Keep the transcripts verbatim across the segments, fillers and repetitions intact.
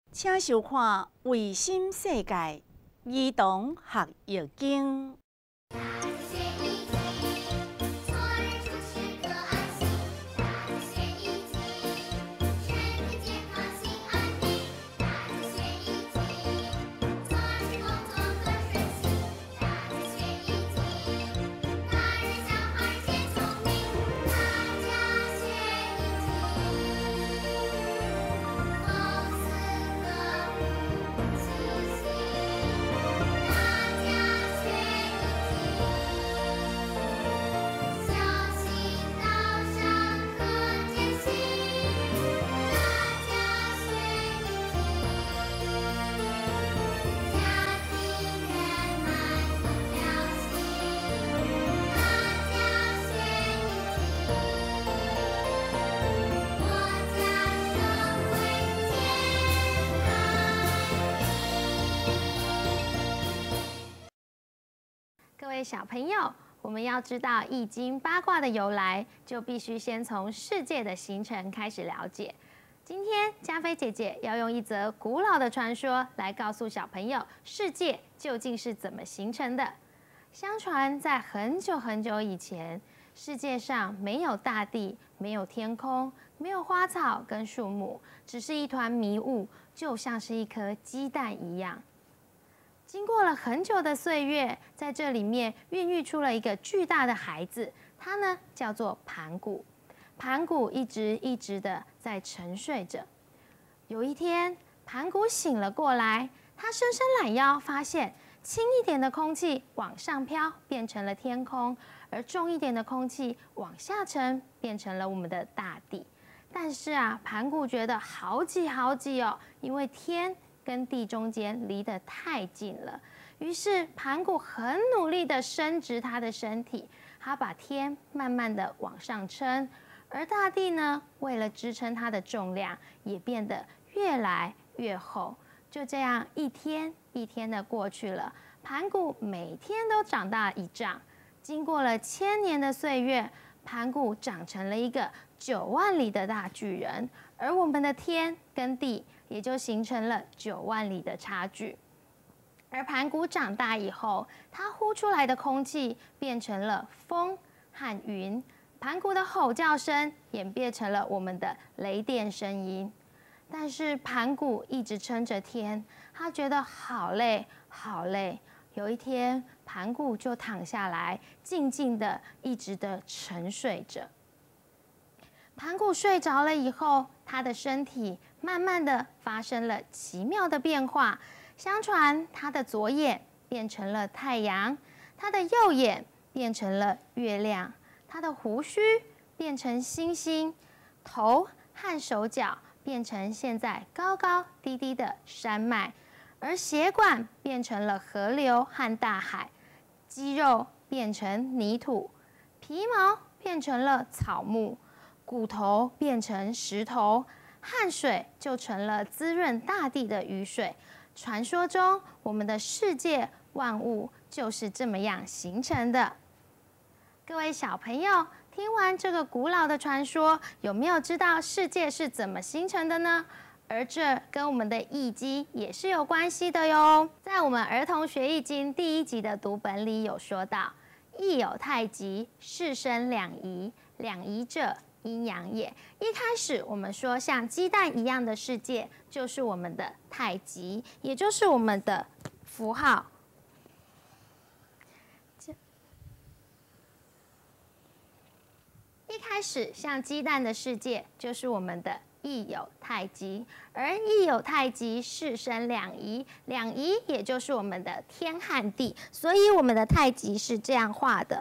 请收看《卫星世界·儿童学育经》。 各位小朋友，我们要知道易经八卦的由来，就必须先从世界的形成开始了解。今天嘉菲姐姐要用一则古老的传说来告诉小朋友，世界究竟是怎么形成的。相传在很久很久以前，世界上没有大地，没有天空，没有花草跟树木，只是一团迷雾，就像是一颗鸡蛋一样。经过了很久的岁月，在这里面孕育出了一个巨大的孩子，他呢叫做盘古。盘古一直一直的在沉睡着。有一天，盘古醒了过来，他伸伸懒腰，发现轻一点的空气往上飘，变成了天空；而重一点的空气往下沉，变成了我们的大地。但是啊，盘古觉得好挤好挤哦，因为天跟地中间离得太近了，于是盘古很努力地伸直他的身体，他把天慢慢地往上撑，而大地呢，为了支撑它的重量，也变得越来越厚。就这样一天一天的过去了，盘古每天都长大一丈。经过了千年的岁月，盘古长成了一个九万里的大巨人，而我们的天跟地也就形成了九万里的差距。而盘古长大以后，他呼出来的空气变成了风和云，盘古的吼叫声演变成了我们的雷电声音。但是盘古一直撑着天，他觉得好累好累。有一天，盘古就躺下来，静静的一直的沉睡着。盘古睡着了以后，他的身体慢慢的发生了奇妙的变化。相传他的左眼变成了太阳，他的右眼变成了月亮，他的胡须变成星星，头和手脚变成现在高高低低的山脉，而血管变成了河流和大海，肌肉变成泥土，皮毛变成了草木，骨头变成石头，汗水就成了滋润大地的雨水。传说中，我们的世界万物就是这么样形成的。各位小朋友，听完这个古老的传说，有没有知道世界是怎么形成的呢？而这跟我们的易经也是有关系的哟。在我们儿童学易经第一集的读本里有说到，易有太极，世生两仪，两仪者，阴阳也。一开始我们说像鸡蛋一样的世界就是我们的太极，也就是我们的符号。一开始像鸡蛋的世界就是我们的易有太极，而易有太极，世生两仪，两仪也就是我们的天和地，所以我们的太极是这样画的。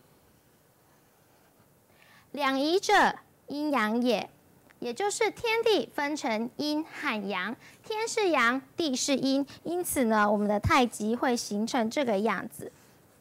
两仪者，阴阳也，也就是天地分成阴和阳，天是阳，地是阴，因此呢，我们的太极会形成这个样子。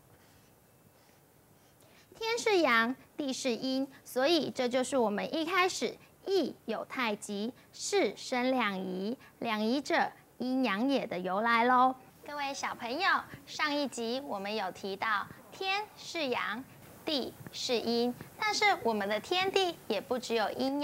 天是阳，地是阴，所以这就是我们一开始易有太极，世生两仪，两仪者，阴阳也的由来咯。各位小朋友，上一集我们有提到天是阳，地是阴，但是我们的天地也不只有阴阳，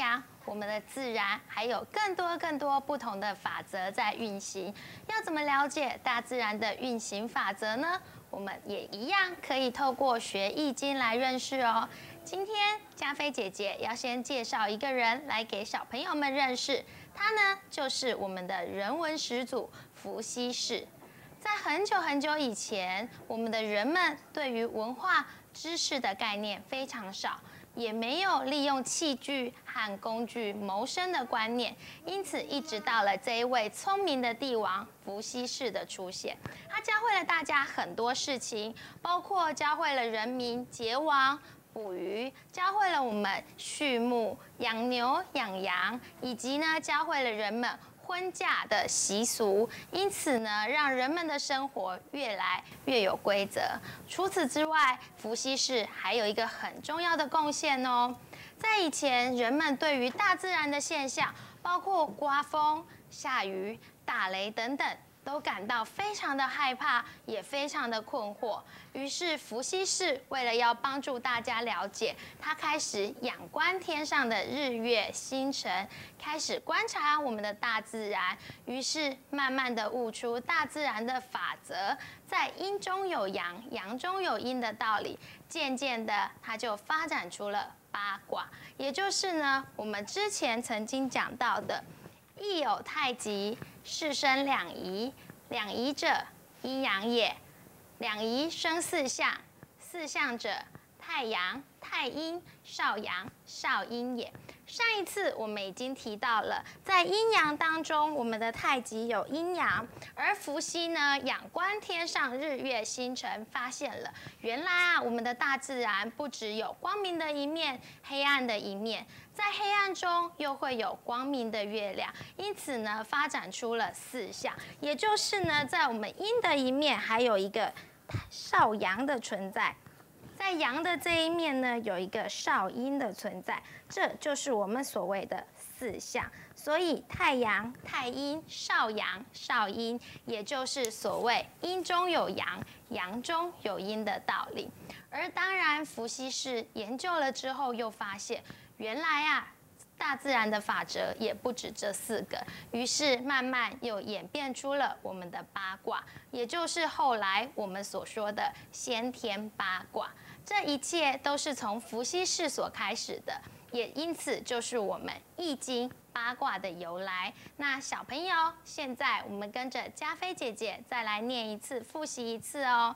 我们的自然还有更多更多不同的法则在运行。要怎么了解大自然的运行法则呢？我们也一样可以透过学易经来认识哦。今天嘉菲姐姐要先介绍一个人来给小朋友们认识，他呢就是我们的人文始祖伏羲氏。在很久很久以前，我们的人们对于文化知识的概念非常少，也没有利用器具和工具谋生的观念，因此一直到了这一位聪明的帝王伏羲氏的出现，他教会了大家很多事情，包括教会了人民结网、捕鱼，教会了我们畜牧、养牛、养羊，以及呢教会了人们婚嫁的习俗，因此呢，让人们的生活越来越有规则。除此之外，伏羲氏还有一个很重要的贡献哦。在以前，人们对于大自然的现象，包括刮风、下雨、打雷等等，都感到非常的害怕，也非常的困惑。于是伏羲氏为了要帮助大家了解，他开始仰观天上的日月星辰，开始观察我们的大自然，于是慢慢的悟出大自然的法则，在阴中有阳，阳中有阴的道理。渐渐的，他就发展出了八卦，也就是呢我们之前曾经讲到的一有太极，是生两仪，两仪者，阴阳也。两仪生四象，四象者，太阳、太阴、少阳、少阴也。上一次我们已经提到了，在阴阳当中，我们的太极有阴阳，而伏羲呢，仰观天上日月星辰，发现了原来啊，我们的大自然不只有光明的一面，黑暗的一面。在黑暗中又会有光明的月亮，因此呢，发展出了四象，也就是呢，在我们阴的一面还有一个少阳的存在，在阳的这一面呢，有一个少阴的存在，这就是我们所谓的四象。所以太阳、太阴、少阳、少阴，也就是所谓阴中有阳，阳中有阴的道理。而当然，伏羲氏研究了之后，又发现原来啊，大自然的法则也不止这四个，于是慢慢又演变出了我们的八卦，也就是后来我们所说的先天八卦。这一切都是从伏羲氏所开始的，也因此就是我们易经八卦的由来。那小朋友，现在我们跟着嘉菲姐姐再来念一次，复习一次哦。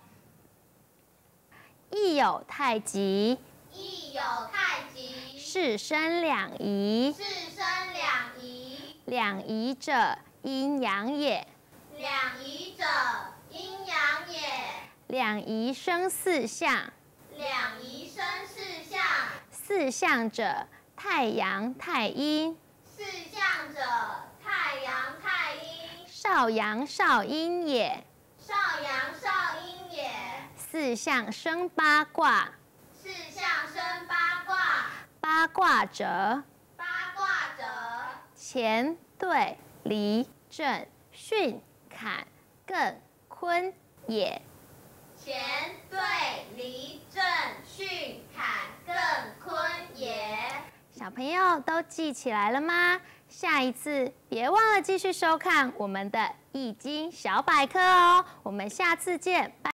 一有太极， 一有太极， 是生两仪， 是生两仪， 两仪者，阴阳也。 两仪者，阴阳也。 两仪生四象， 两仪生四象， 四象者，太阳、太阴， 四象者，太阳、太阴， 少阳、少阴也。 少阳、少阴也。 四象生八卦， 四象生八卦， 八卦者， 八卦者， 乾、兑、离、震、巽、坎、艮、坤也。 乾、兑、离、震、巽、坎、艮、坤也。 小朋友都记起来了吗？下一次别忘了继续收看我们的易经小百科哦。我们下次见，拜。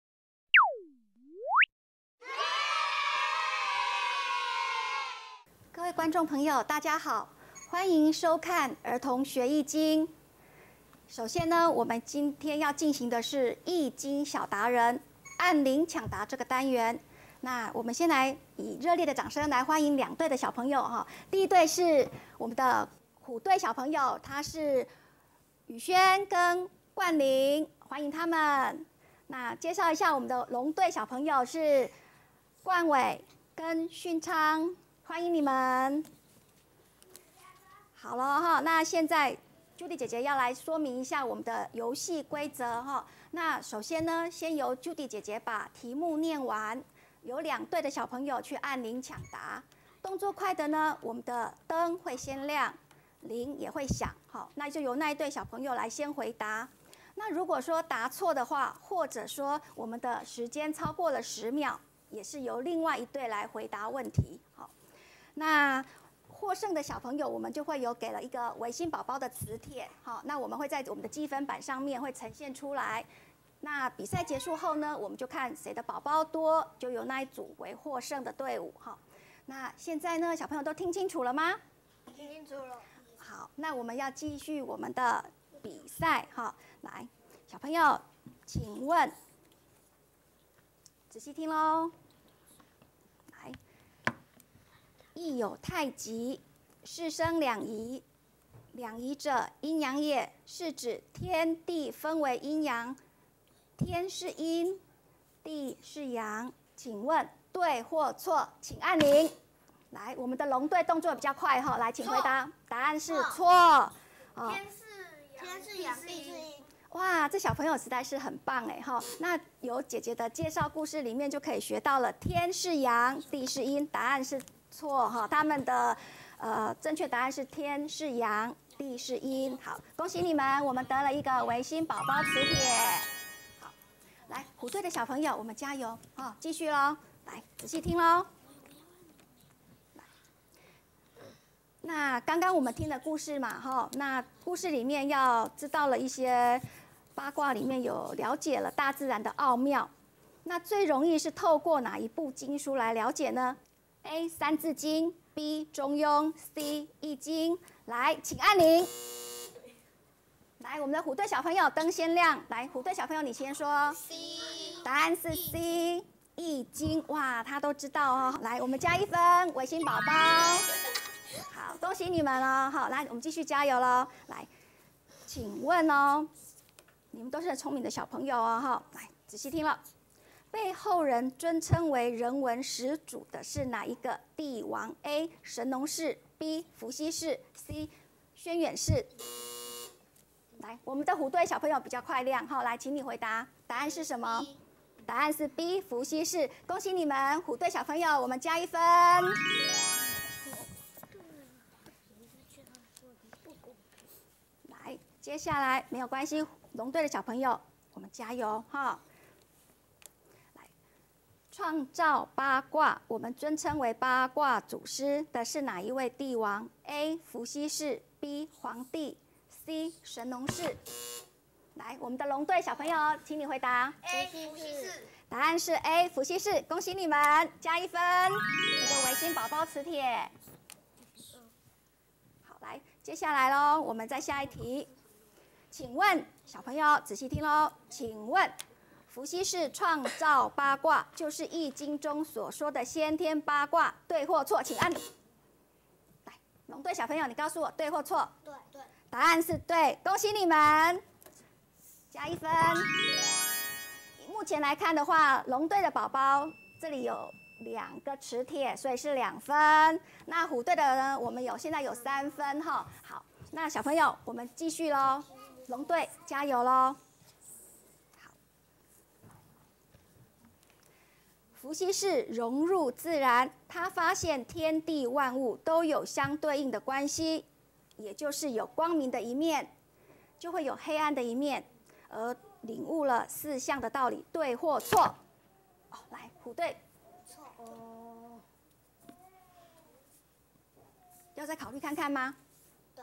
各位观众朋友，大家好，欢迎收看儿童学易经。首先呢，我们今天要进行的是易经小达人按铃抢答这个单元。那我们先来以热烈的掌声来欢迎两队的小朋友哈。第一队是我们的虎队小朋友，他是宇轩跟冠霖，欢迎他们。那介绍一下我们的龙队小朋友是冠伟跟勋昌。欢迎你们。好了哈，那现在 Judy 姐姐要来说明一下我们的游戏规则哈。那首先呢，先由 Judy 姐姐把题目念完，有两队的小朋友去按铃抢答。动作快的呢，我们的灯会先亮，铃也会响，好，那就由那一队小朋友来先回答。那如果说答错的话，或者说我们的时间超过了十秒，也是由另外一队来回答问题，好。那获胜的小朋友，我们就会有给了一个维新宝宝的磁铁，好，那我们会在我们的积分板上面会呈现出来。那比赛结束后呢，我们就看谁的宝宝多，就由那一组为获胜的队伍，哈。那现在呢，小朋友都听清楚了吗？ 听清楚了。 好，那我们要继续我们的比赛，哈。来，小朋友，请问，仔细听喽。来，亦有太极，是生两仪。两仪者，阴阳也，是指天地分为阴阳，天是阴，地是阳。请问对或错？请按铃。来，我们的龙队动作比较快哈，来，请回答。答案是错。 哦、天是天是阳，地是阴。 哇，这小朋友实在是很棒哎哈！那由姐姐的介绍故事里面就可以学到了，天是阳，地是阴，答案是错哈。他们的呃正确答案是天是阳，地是阴。好，恭喜你们，我们得了一个维新宝宝磁铁。好，来虎队的小朋友，我们加油哦，继续喽！来，仔细听喽。那刚刚我们听的故事嘛，哈，那故事里面要知道了一些八卦，里面有了解了大自然的奥妙。那最容易是透过哪一部经书来了解呢 ？A. 三字经 B. 中庸 C. 易经。来，请按铃。来，我们的虎队小朋友灯先亮。来，虎队小朋友你先说。 C。 答案是 C。易经，哇，他都知道哦。来，我们加一分，维新宝宝。好，恭喜你们哦！好，来，我们继续加油喽！来，请问哦，你们都是很聪明的小朋友哦，哈，来，仔细听了，被后人尊称为人文始祖的是哪一个帝王 ？A. 神农氏 B. 伏羲氏 C. 轩辕氏。来，我们的虎队小朋友比较快亮，哈，来，请你回答，答案是什么？答案是 B. 伏羲氏。恭喜你们，虎队小朋友，我们加一分。来，接下来没有关系，龙队的小朋友，我们加油哈！来，创造八卦，我们尊称为八卦祖师的是哪一位帝王 ？A. 伏羲氏 B. 黄帝 C. 神农氏。来，我们的龙队小朋友，请你回答。 A. 伏羲氏。 答案是 A. 伏羲氏，恭喜你们，加一分，你的维新宝宝磁铁。好，来，接下来喽，我们再下一题。请问小朋友仔细听喽，请问伏羲氏创造八卦，就是《易经》中所说的先天八卦，对或错？请按。来，龙队小朋友，你告诉我对或错？ 对对。 答案是对，恭喜你们，加一分。目前来看的话，龙队的宝宝这里有两个磁铁，所以是两分。那虎队的呢，我们有现在有三分哈。好，那小朋友，我们继续喽，龙队加油喽！好，伏羲氏融入自然，他发现天地万物都有相对应的关系，也就是有光明的一面，就会有黑暗的一面，而领悟了四象的道理，对或错？哦，来，虎队。 错哦。 要再考虑看看吗？ 对。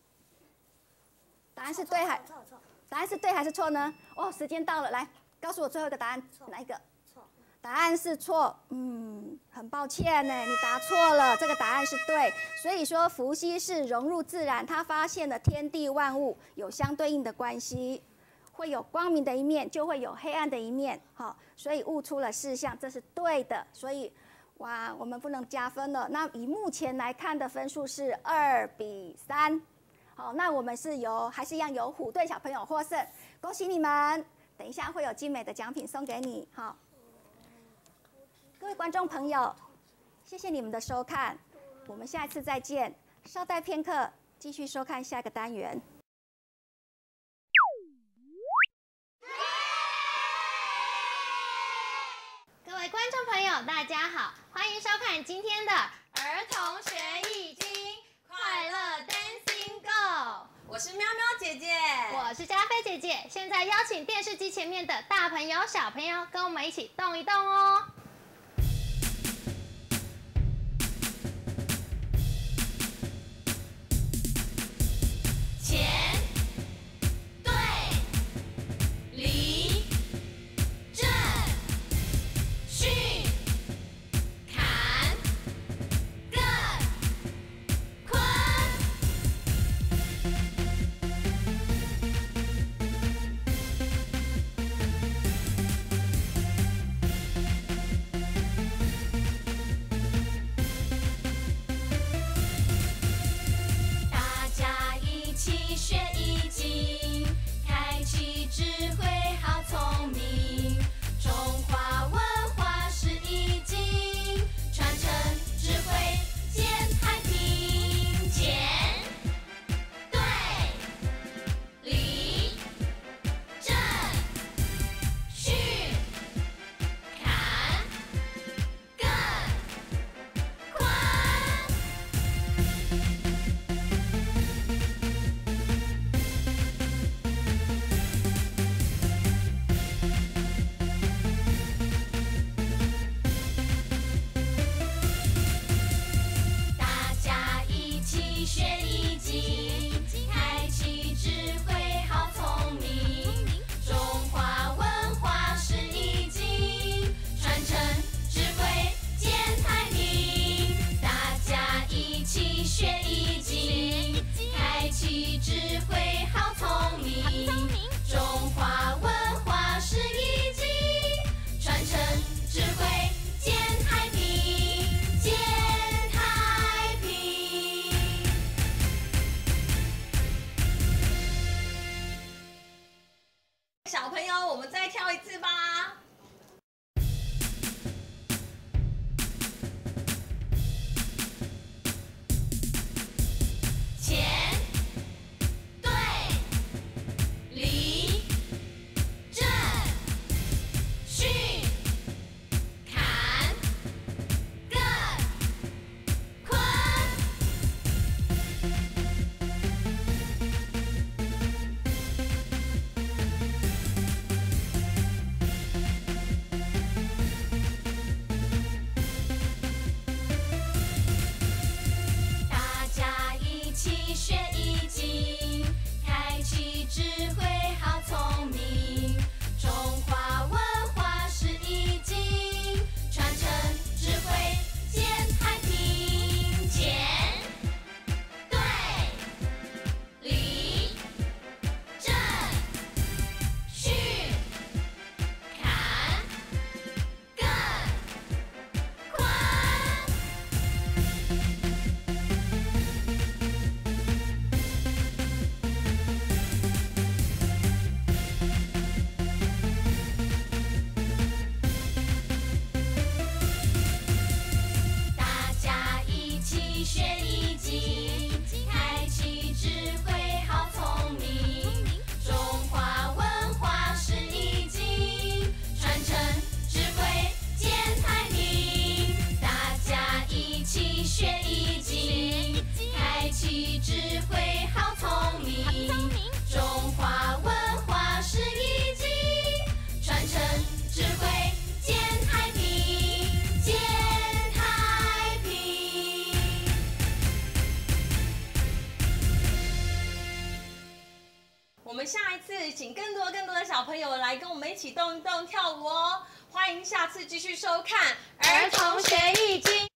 答案是对还？ 错错。 答案是对还是错呢？哦，时间到了，来，告诉我最后一个答案，哪一个？ 错。 答案是错。嗯，很抱歉呢，你答错了，这个答案是对。所以说，伏羲氏融入自然，他发现了天地万物有相对应的关系。会有光明的一面，就会有黑暗的一面，好，所以悟出了四象，这是对的。所以，哇，我们不能加分了。那以目前来看的分数是二比三，好，那我们是由还是一样由虎队小朋友获胜，恭喜你们！等一下会有精美的奖品送给你，好。各位观众朋友，谢谢你们的收看，我们下一次再见。稍待片刻，继续收看下一个单元。 各位观众朋友，大家好，欢迎收看今天的儿童学易经快乐 Dancing Go。 我是喵喵姐姐， 我是嘉菲姐姐。现在邀请电视机前面的大朋友、小朋友，跟我们一起动一动哦。 小朋友，我们再跳一次吧。前、对、离、正、训、砍、更、坤。大家一起学易经，开启智慧好聪明。中华文化是易经，传承智慧建太平。前、对、离、正、训、砍、更、坤。大家一起学易经，开启智慧好聪明。中华文化是易经，传承智慧建太平。大家一起学易经，开启智慧好聪明。中华文化是易经，传承智慧建太平，建太平。我们下一次请更多更多的小朋友来跟我们一起动一动跳舞哦。欢迎下次继续收看《儿童学易经》。